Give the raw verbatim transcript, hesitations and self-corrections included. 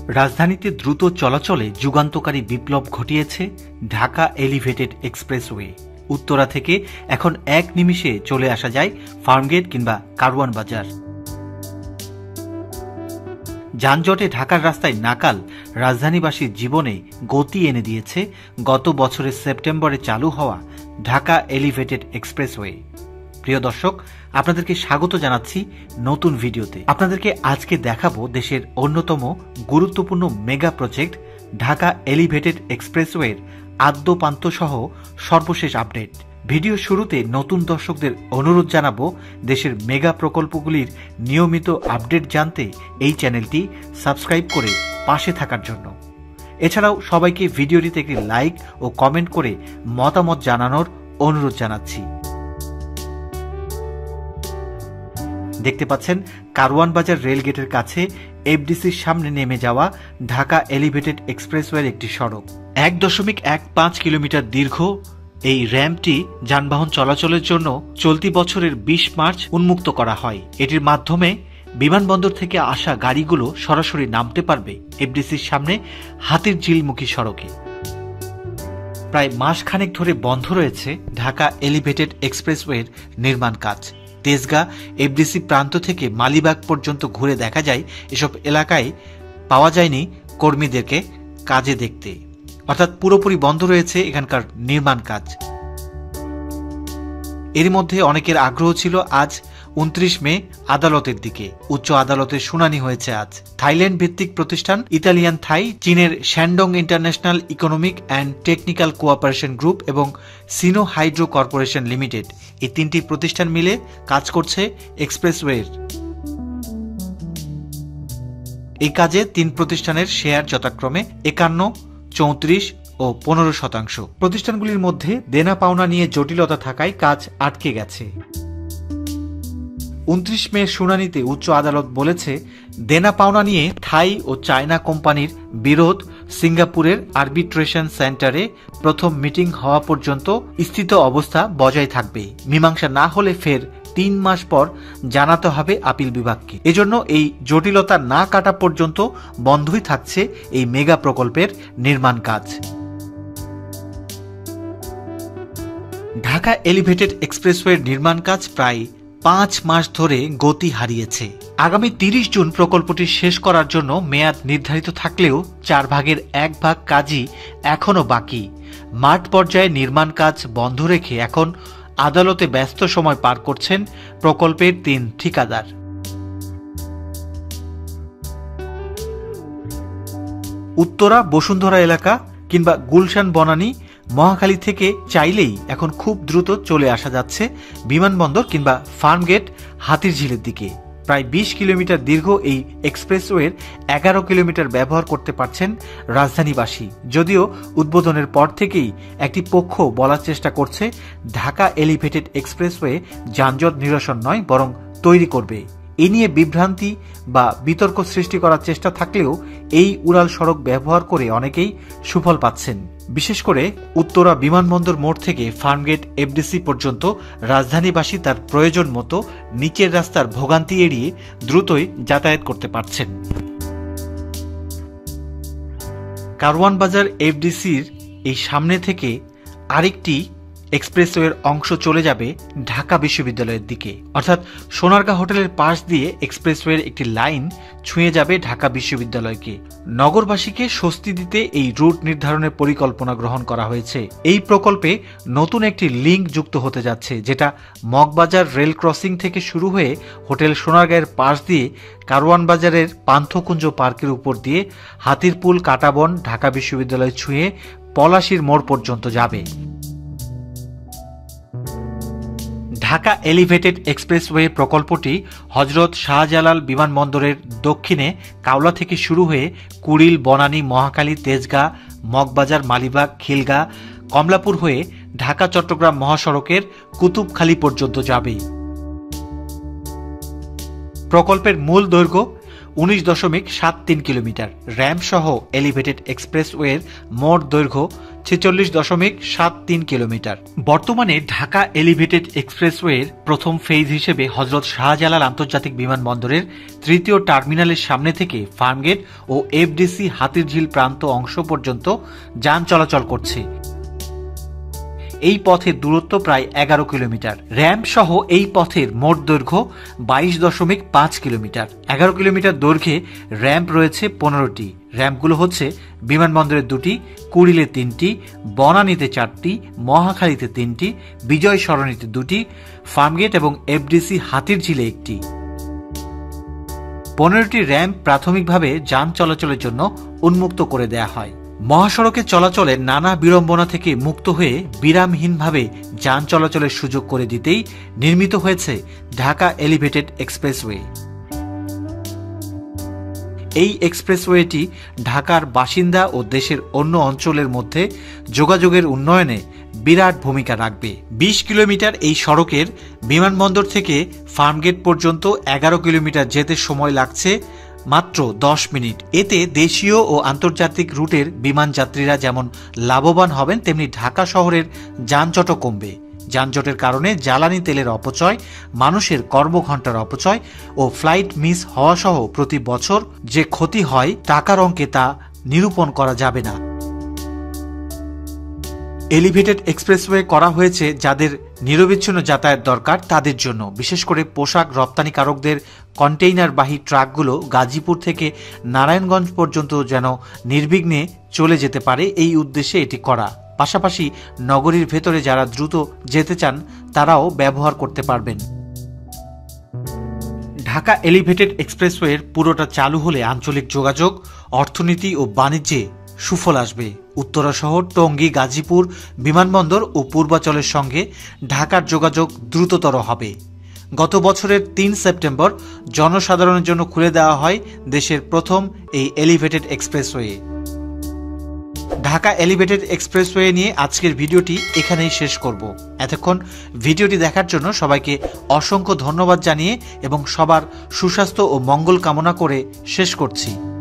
রাজধানীতে দ্রুত চলাচলে যুগান্তকারী বিপ্লব ঘটিয়েছে ঢাকা এলিভেটেড এক্সপ্রেসওয়ে। উত্তরা থেকে এখন এক নিমিষে চলে আসা যায় ফার্মগেট কিংবা কারওয়ান বাজার। যানজটে ঢাকার রাস্তায় নাকাল রাজধানীবাসীর জীবনে গতি এনে দিয়েছে গত বছরের সেপ্টেম্বরে চালু হওয়া ঢাকা এলিভেটেড এক্সপ্রেসওয়ে। প্রিয় দর্শক, আপনাদেরকে স্বাগত জানাচ্ছি নতুন ভিডিওতে। আপনাদেরকে আজকে দেখাবো দেশের অন্যতম গুরুত্বপূর্ণ মেগা প্রজেক্ট ঢাকা এলিভেটেড এক্সপ্রেসওয়ের আদ্যপান্ত সহ সর্বশেষ আপডেট। ভিডিও শুরুতে নতুন দর্শকদের অনুরোধ জানাবো দেশের মেগা প্রকল্পগুলির নিয়মিত আপডেট জানতে এই চ্যানেলটি সাবস্ক্রাইব করে পাশে থাকার জন্য। এছাড়াও সবাইকে ভিডিওটিতে একটি লাইক ও কমেন্ট করে মতামত জানানোর অনুরোধ জানাচ্ছি। দেখতে পাচ্ছেন কারওয়ান বাজার রেলগেটের কাছে এফডিসির সামনে নেমে যাওয়া ঢাকা এলিভেটেড এক্সপ্রেসওয়ের একটি সড়ক। এক দশমিক এক পাঁচ কিলোমিটার দীর্ঘ এই র্যাম্পটি যানবাহন চলাচলের জন্য চলতি বছরের বিশ মার্চ উন্মুক্ত করা হয়। এটির মাধ্যমে বিমানবন্দর থেকে আসা গাড়িগুলো সরাসরি নামতে পারবে এফডিসির সামনে হাতিরঝিলমুখী সড়কে। প্রায় মাসখানেক ধরে বন্ধ রয়েছে ঢাকা এলিভেটেড এক্সপ্রেসওয়ের নির্মাণ কাজ। তেজগাঁ এফডিসি প্রান্ত থেকে মালিবাগ পর্যন্ত ঘুরে দেখা যায় এসব এলাকায় পাওয়া যায়নি কর্মীদেরকে কাজে দেখতে, অর্থাৎ পুরোপুরি বন্ধ রয়েছে এখানকার নির্মাণ কাজ। এর মধ্যে অনেকের আগ্রহ ছিল আজ উনত্রিশ মে আদালতের দিকে। উচ্চ আদালতের শুনানি হয়েছে আজ। থাইল্যান্ড ভিত্তিক প্রতিষ্ঠান ইতালিয়ান থাই, চীনের Shandong international economic and technical cooperation group এবং সিনো হাইড্রো কর্পোরেশন লিমিটেড, এই তিনটি প্রতিষ্ঠান মিলে কাজ করছে এক্সপ্রেসওয়ের। এই কাজে তিন প্রতিষ্ঠানের শেয়ার যথাক্রমে একান্ন, চৌত্রিশ ও পনেরো শতাংশ। প্রতিষ্ঠানগুলির মধ্যে দেনা পাওনা নিয়ে জটিলতা থাকায় কাজ আটকে গেছে। উনত্রিশ মে শুনানিতে উচ্চ আদালত বলেছে, দেনা পাওনা নিয়ে থাই ও চায়না কোম্পানির বিরোধ সিঙ্গাপুরের আরবিট্রেশন সেন্টারে প্রথম মিটিং হওয়া পর্যন্ত স্থিত অবস্থা বজায় থাকবে। মীমাংসা না হলে ফের তিন মাস পর জানাতে হবে আপিল বিভাগকে। এজন্য এই জটিলতা না কাটা পর্যন্ত বন্ধই থাকছে এই মেগা প্রকল্পের নির্মাণ কাজ। ঢাকা এলিভেটেড এক্সপ্রেসওয়ের নির্মাণ কাজ প্রায় পাঁচ মাস ধরে গতি হারিয়েছে। আগামী তিরিশ জুন প্রকল্পটি শেষ করার জন্য মেয়াদ নির্ধারিত থাকলেও চার ভাগের এক ভাগ কাজই এখনও বাকি। মাঠ পর্যায়ে নির্মাণ কাজ বন্ধ রেখে এখন আদালতে ব্যস্ত সময় পার করছেন প্রকল্পের তিন ঠিকাদার। উত্তরা বসুন্ধরা এলাকা কিংবা গুলশান বনানী মহাখালী থেকে চাইলেই এখন খুব দ্রুত চলে আসা যাচ্ছে বিমানবন্দর কিংবা ফার্মগেট হাতিরঝিলের দিকে। প্রায় বিশ কিলোমিটার দীর্ঘ এই এক্সপ্রেসওয়ের এগারো কিলোমিটার ব্যবহার করতে পারছেন রাজধানীবাসী। যদিও উদ্বোধনের পর থেকেই একটি পক্ষ বলার চেষ্টা করছে ঢাকা এলিভেটেড এক্সপ্রেসওয়ে যানজট নিরসন নয়, বরং তৈরি করবে। এ নিয়ে বিভ্রান্তি বা বিতর্ক সৃষ্টি করার চেষ্টা থাকলেও এই উড়াল সড়ক ব্যবহার করে অনেকেই সুফল পাচ্ছেন। বিশেষ করে উত্তরা বিমানবন্দর মোড় থেকে ফার্মগেট এফডিসি পর্যন্ত রাজধানীবাসী তার প্রয়োজন মতো নিচের রাস্তার ভোগান্তি এড়িয়ে দ্রুতই যাতায়াত করতে পারছেন। কারওয়ান বাজার এফডিসির এই সামনে থেকে আরেকটি এক্সপ্রেসওয়ের অংশ চলে যাবে ঢাকা বিশ্ববিদ্যালয়ের দিকে, অর্থাৎ সোনারগাঁ হোটেলের পাশ দিয়ে এক্সপ্রেসওয়ের একটি লাইন ছুঁয়ে যাবে ঢাকা বিশ্ববিদ্যালয়কে। নগরবাসীকে স্বস্তি দিতে এই রুট নির্ধারণের পরিকল্পনা গ্রহণ করা হয়েছে। এই প্রকল্পে নতুন একটি লিঙ্ক যুক্ত হতে যাচ্ছে, যেটা মগবাজার রেল ক্রসিং থেকে শুরু হয়ে হোটেল সোনারগাঁয়ের পাশ দিয়ে কারওয়ান বাজারের পান্থকুঞ্জ পার্কের উপর দিয়ে হাতিরপুল, কাটাবন, ঢাকা বিশ্ববিদ্যালয় ছুঁয়ে পলাশীর মোড় পর্যন্ত যাবে। ঢাকা এলিভেটেড এক্সপ্রেসওয়ে প্রকল্পটি হজরত শাহজালাল বিমানবন্দরের দক্ষিণে কাওলা থেকে শুরু হয়ে কুড়িল, বনানী, মহাখালী, তেজগাঁ, মগবাজার, মালিবাগ, খিলগাঁ, কমলাপুর হয়ে ঢাকা চট্টগ্রাম মহাসড়কের কুতুবখালী পর্যন্ত যাবে। প্রকল্পের মূল দৈর্ঘ্য উনিশ দশমিক সাত তিন কিলোমিটার। র্যাম্প সহ এলিভেটেড এক্সপ্রেসওয়ের মোট দৈর্ঘ্য ছেচল্লিশ দশমিক সাত তিন কিলোমিটার। বর্তমানে ঢাকা এলিভেটেড এক্সপ্রেসওয়ের প্রথম ফেজ হিসেবে হজরত শাহজালাল আন্তর্জাতিক বিমানবন্দরের তৃতীয় টার্মিনালের সামনে থেকে ফার্মগেট ও এফডিসি হাতিরঝিল প্রান্ত অংশ পর্যন্ত যান চলাচল করছে। এই পথের দূরত্ব প্রায় এগারো কিলোমিটার। র্যাম্প সহ এই পথের মোট দৈর্ঘ্য বাইশ দশমিক পাঁচ কিলোমিটার। এগারো কিলোমিটার দৈর্ঘ্যে র্যাম্প রয়েছে পনেরোটি। র্যাম্পগুলো হচ্ছে বিমানবন্দরের দুটি, কুড়িলে তিনটি, বনানীতে চারটি, মহাখালীতে তিনটি, বিজয় সরণিতে দুটি, ফার্মগেট এবং এফডিসি হাতিরঝিলে একটি। পনেরোটি র্যাম্প প্রাথমিকভাবে যান চলাচলের জন্য উন্মুক্ত করে দেয়া হয়। মহাসড়কে চলাচলে নানা বিড়ম্বনা থেকে মুক্ত হয়ে বিরামহীনভাবে যান চলাচলের সুযোগ করে দিতেই নির্মিত হয়েছে ঢাকা এলিভেটেড এক্সপ্রেসওয়ে। এই এক্সপ্রেসওয়েটি ঢাকার বাসিন্দা ও দেশের অন্য অঞ্চলের মধ্যে যোগাযোগের উন্নয়নে বিরাট ভূমিকা রাখবে। বিশ কিলোমিটার এই সড়কের বিমানবন্দর থেকে ফার্মগেট পর্যন্ত এগারো কিলোমিটার যেতে সময় লাগছে মাত্র দশ মিনিট। এতে দেশীয় ও আন্তর্জাতিক রুটের বিমান যাত্রীরা যেমন লাভবান হবেন, তেমনি ঢাকা শহরের যানজটও কমবে। যানজটের কারণে জ্বালানি তেলের অপচয়, মানুষের কর্মঘণ্টার অপচয় ও ফ্লাইট মিস হওয়া সহ প্রতি বছর যে ক্ষতি হয় টাকার অঙ্কে তা নিরূপণ করা যাবে না। এলিভেটেড এক্সপ্রেসওয়ে করা হয়েছে যাদের নিরবিচ্ছিন্ন যাতায়াত দরকার তাদের জন্য। বিশেষ করে পোশাক রপ্তানিকারকদের কন্টেইনারবাহী ট্রাকগুলো গাজীপুর থেকে নারায়ণগঞ্জ পর্যন্ত যেন নির্বিঘ্নে চলে যেতে পারে, এই উদ্দেশ্যে এটি করা। পাশাপাশি নগরীর ভেতরে যারা দ্রুত যেতে চান তারাও ব্যবহার করতে পারবেন। ঢাকা এলিভেটেড এক্সপ্রেসওয়ের পুরোটা চালু হলে আঞ্চলিক যোগাযোগ, অর্থনীতি ও বাণিজ্যে সুফল আসবে। উত্তরা শহর, টঙ্গী, গাজীপুর বিমানবন্দর ও পূর্বাঞ্চলের সঙ্গে ঢাকার যোগাযোগ দ্রুততর হবে। গত বছরের তিন সেপ্টেম্বর জনসাধারণের জন্য খুলে দেওয়া হয় দেশের প্রথম এই elevated expressway. Dhaka elevated expressway নিয়ে আজকের ভিডিওটি এখানেই শেষ করব। এতক্ষণ ভিডিওটি দেখার জন্য সবাইকে অসংখ্য ধন্যবাদ জানিয়ে এবং সবার সুস্বাস্থ্য ও মঙ্গল কামনা করে শেষ করছি।